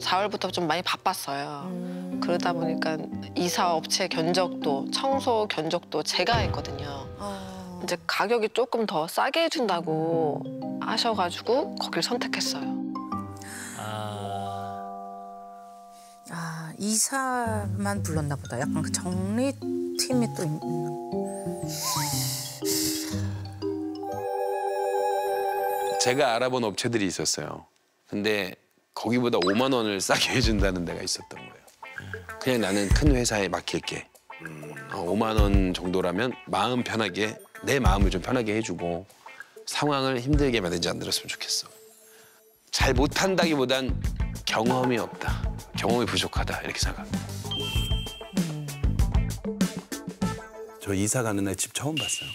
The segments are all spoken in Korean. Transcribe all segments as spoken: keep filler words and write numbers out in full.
사월부터 좀 많이 바빴어요. 음. 그러다 보니까 이사 업체 견적도 청소 견적도 제가 했거든요. 어. 이제 가격이 조금 더 싸게 해준다고 하셔가지고 거길 선택했어요. 아, 아 이사만 불렀나 보다. 약간 그 정리팀이 또 있는. 제가 알아본 업체들이 있었어요. 근데 거기보다 오만 원을 싸게 해준다는 데가 있었던 거예요. 그냥 나는 큰 회사에 맡길게. 어, 오만 원 정도라면 마음 편하게, 내 마음을 좀 편하게 해주고 상황을 힘들게 만들지 않들었으면 좋겠어. 잘 못한다기보단 경험이 없다. 경험이 부족하다. 이렇게 생각합니다. 저 이사 가는 날 집 처음 봤어요.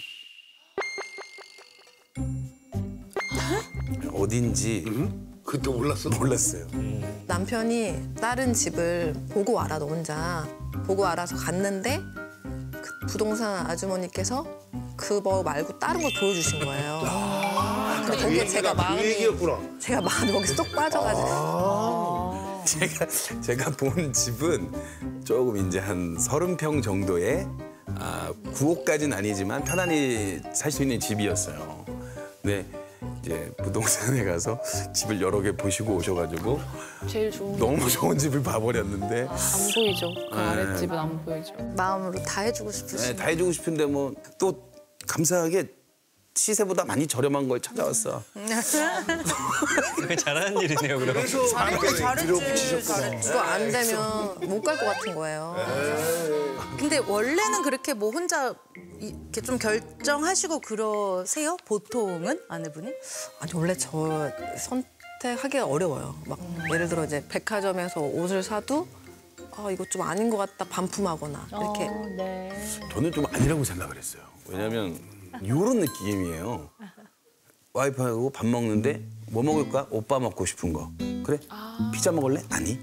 어딘지 그때 몰랐어? 몰랐어요. 남편이 다른 집을 보고 와라 너 혼자. 보고 알아서 갔는데 그 부동산 아주머니께서 그거 말고 다른 걸 보여주신 거예요. 아, 근데 거기에 제가 그 마음이 얘기였구나. 제가 마음이 거기 쏙 빠져가지고. 아. 제가 제가 본 집은 조금 이제 한 서른 평 정도의 아, 구옥까지는 아니지만 편안히 살 수 있는 집이었어요. 근데 이제 부동산에 가서 집을 여러 개 보시고 오셔가지고 제일 좋은 너무 좋은 집을 봐버렸는데 안 보이죠. 그 네. 아랫집은 안 보이죠. 마음으로 다 해주고 싶으시. 네, 다 해주고 싶은데 뭐 또 감사하게 시세보다 많이 저렴한 걸 찾아왔어. 그게 잘하는 일이네요, 그럼. 그래서 잘했지, 잘했지, 잘했지. 그거 안 되면 못 갈 것 같은 거예요. 근데 원래는 그렇게 뭐 혼자 이렇게 좀 결정하시고 그러세요? 보통은 아내분이? 아니 원래 저 선택하기가 어려워요. 막 예를 들어 이제 백화점에서 옷을 사도 아 이거 좀 아닌 것 같다 반품하거나 이렇게. 어, 네. 저는 좀 아니라고 생각을 했어요. 왜냐면 이런 느낌이에요. 와이프하고 밥 먹는데 뭐 먹을까? 오빠 먹고 싶은 거. 그래? 피자 먹을래? 아니.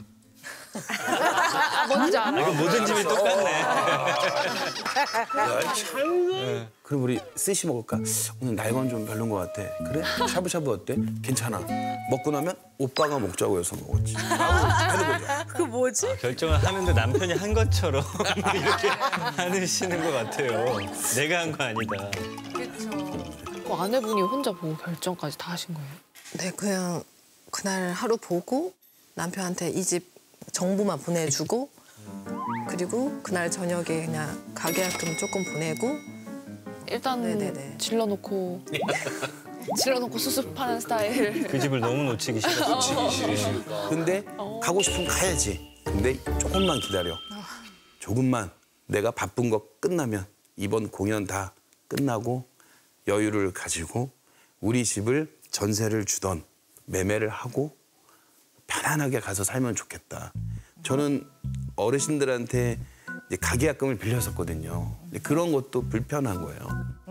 뭔지 알아. 아, 이거 모든 집이 똑같네. 그럼 우리 스시 먹을까? 오늘 날건 좀 별론 것 같아. 그래? 샤브샤브 어때? 괜찮아. 먹고 나면 오빠가 먹자고 해서 먹었지. 하는 거죠. 그 뭐지? 결정을 하는데 남편이 한 것처럼 이렇게 하시는 것 같아요. 내가 한 거 아니다. 그 아내분이 혼자 보고 결정까지 다 하신 거예요? 네 그냥 그날 하루 보고 남편한테 이 집 정보만 보내주고 그리고 그날 저녁에 그냥 가계약금 조금 보내고 일단 네네네. 질러놓고 질러놓고 수습하는 스타일. 그 집을 너무 놓치기 싫었어. 근데 가고 싶으면 가야지. 근데 조금만 기다려. 조금만 내가 바쁜 거 끝나면 이번 공연 다 끝나고 여유를 가지고 우리 집을 전세를 주던 매매를 하고 편안하게 가서 살면 좋겠다. 저는 어르신들한테 이제 가계약금을 빌렸었거든요. 근데 그런 것도 불편한 거예요.